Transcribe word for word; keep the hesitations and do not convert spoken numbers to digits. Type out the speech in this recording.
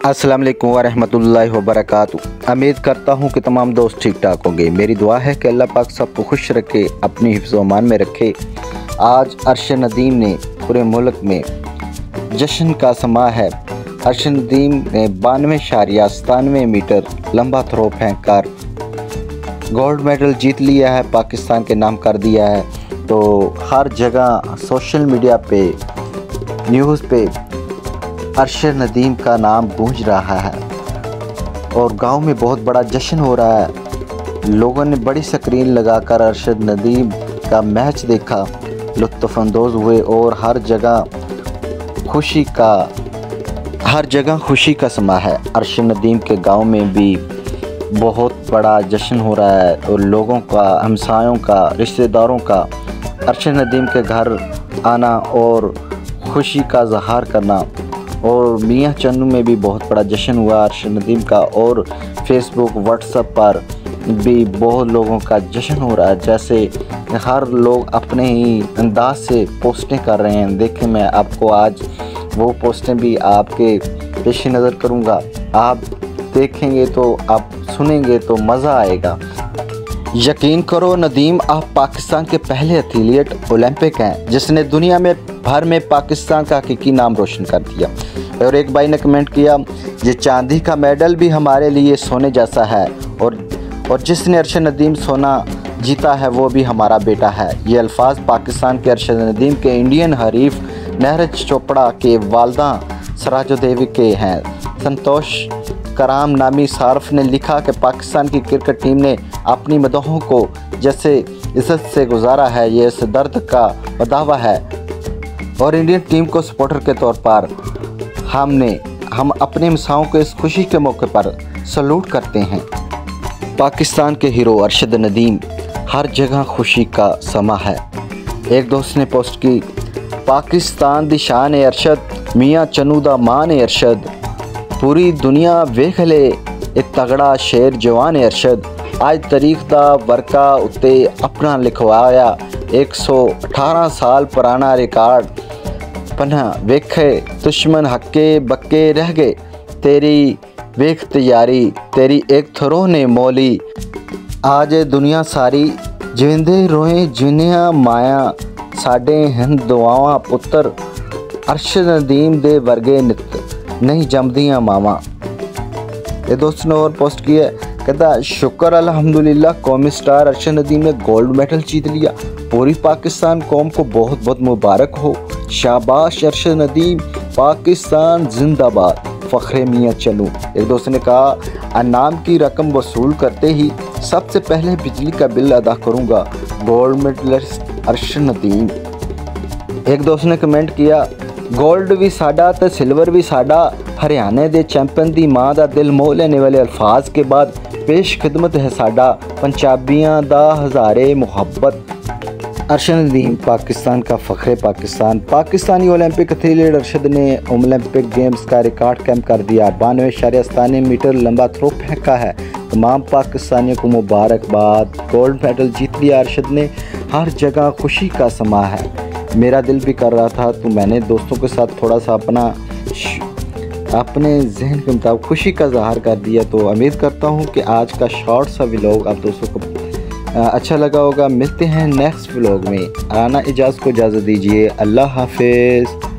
अस्सलाम वालेकुम वरहमतुल्लाहि वबरकातुहू। उम्मीद करता हूँ कि तमाम दोस्त ठीक ठाक होंगे। मेरी दुआ है कि अल्लाह पाक सबको खुश रखे, अपनी हिफ्ज़ व अमान में रखे। आज अर्श नदीम ने पूरे मुल्क में जश्न का समा है। अर्श नदीम ने बानवे शारिया सतानवे मीटर लंबा थ्रो फेंक कर गोल्ड मेडल जीत लिया है, पाकिस्तान के नाम कर दिया है। तो हर जगह सोशल मीडिया पे, न्यूज़ पे अर्श नदीम का नाम गूंज रहा है और गांव में बहुत बड़ा जश्न हो रहा है। लोगों ने बड़ी स्क्रीन लगाकर अर्श नदीम का मैच देखा, लुत्फ़ अंदोज़ हुए और हर जगह खुशी का हर जगह खुशी का समा है। अर्श नदीम के गांव में भी बहुत बड़ा जश्न हो रहा है और लोगों का, हमसायों का, रिश्तेदारों का अर्श नदीम के घर आना और खुशी का इज़हार करना। और मियाँ चन्नू में भी बहुत बड़ा जश्न हुआ अर्श नदीम का और फेसबुक, व्हाट्सएप पर भी बहुत लोगों का जश्न हो रहा है। जैसे हर लोग अपने ही अंदाज से पोस्टें कर रहे हैं। देखें, मैं आपको आज वो पोस्टें भी आपके पेश नज़र करूँगा। आप देखेंगे तो, आप सुनेंगे तो मज़ा आएगा। यकीन करो, नदीम आप पाकिस्तान के पहले एथलीट ओलंपिक हैं जिसने दुनिया में भर में पाकिस्तान का हकीकी नाम रोशन कर दिया। और एक भाई ने कमेंट किया, ये चांदी का मेडल भी हमारे लिए सोने जैसा है और और जिसने अर्श नदीम सोना जीता है वो भी हमारा बेटा है। ये अल्फाज पाकिस्तान के अर्श नदीम के इंडियन हरीफ नीरज चोपड़ा के वालदा सराजो देवी के हैं। संतोष कराम नामी सार्फ ने लिखा कि पाकिस्तान की क्रिकेट टीम ने अपनी मदहों को जैसे इज्जत से गुजारा है, ये इस दर्द का बदावा है और इंडियन टीम को सपोर्टर के तौर पर हमने हम अपने हमसायों को इस खुशी के मौके पर सल्यूट करते हैं। पाकिस्तान के हीरो अरशद नदीम, हर जगह खुशी का समा है। एक दोस्त ने पोस्ट की, पाकिस्तान दी शान है अरशद, मियाँ चन्नू दा मान है अरशद, पूरी दुनिया वेख ले एक तगड़ा शेर जवान है अरशद। आज तारीख दा वर्का उत्ते अपना लिखवाया एक सौ अठारह साल पुराना रिकॉर्ड पन्ना वेखे, दुश्मन हक्के बक्के रह गए, तेरी वेख तैयारी तेरी एक थरों ने मोली। आज दुनिया सारी जिंदे रोए जिन्या माया, साडे हिंद दुआवां पुत्र, अर्श नदीम दे वर्गे नित नहीं जमदियाँ मामा। ये दोस्त ने और पोस्ट किया, कहता शुक्र अल्हम्दुलिल्लाह कौमी स्टार अर्श नदीम ने गोल्ड मेडल जीत लिया, पूरी पाकिस्तान कौम को बहुत बहुत मुबारक हो। शाबाश अर्श नदीम, पाकिस्तान जिंदाबाद, फ़ख्रे मियाँ चन्नू। एक दोस्त ने कहा, अनाम की रकम वसूल करते ही सबसे पहले बिजली का बिल अदा करूँगा, गोल्ड मेडलिस्ट अर्श नदीम। एक दोस्त ने कमेंट किया, गोल्ड भी साडा तो सिल्वर भी साडा, हरियाणे दे चैंपियन दी माँ दा दिल मोह लेने वाले अल्फाज के बाद पेश खिदमत है साडा पंजाबियां दा हज़ारे मुहब्बत। अर्श नदीम पाकिस्तान का फ़ख्र पाकिस्तान। पाकिस्तानी ओलंपिक एथलीट अरशद ने ओलंपिक गेम्स का रिकॉर्ड कैम कर दिया। बानवे शारिया सतानवे मीटर लंबा थ्रो फेंका है। तमाम पाकिस्तानियों को मुबारकबाद, गोल्ड मेडल जीत लिया अरशद ने। हर जगह खुशी का समा है। मेरा दिल भी कर रहा था तो मैंने दोस्तों के साथ थोड़ा सा अपना अपने जहन के मुताबिक खुशी का इज़हार कर दिया। तो उम्मीद करता हूँ कि आज का शॉर्ट सा व्लॉग आप दोस्तों को अच्छा लगा होगा। मिलते हैं नेक्स्ट व्लॉग में। आना इजाज़त को इजाज़त दीजिए। अल्लाह हाफिज़।